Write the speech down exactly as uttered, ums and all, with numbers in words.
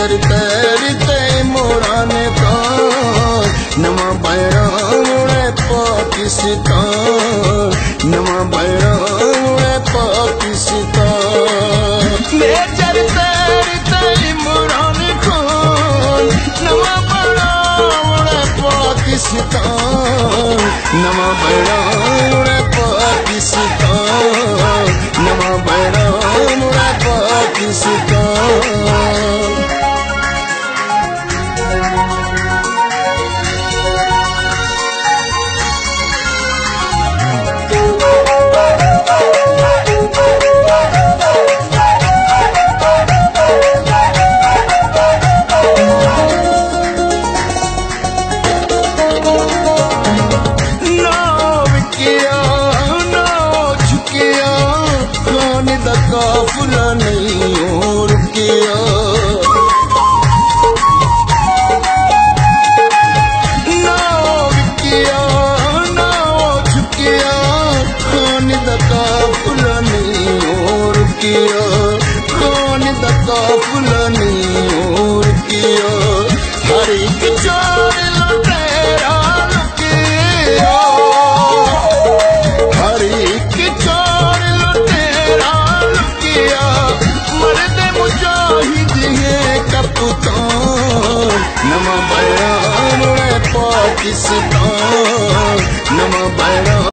Major तैरते मोरान का नवा बैराम पाकिस्तान, नवा बैराम पाकिस्तान। मेजर तैरते मोरान का नवा बैराम पाकिस्तान, नवा बैराम पाकिस्तान, नवा बैराम पाकिस्तान। काफिला नहीं और किया ना किया ना झुकिया खान दा काफिला नहीं और किया, खान दा काफिला नहीं और किया। हर एक चार लुटेरा लुकिया, हर एक चार लुटेरा मर्दे मुजाहिद है कप्तान, नवा बैराम पाकिस्तान, नवा बैराम।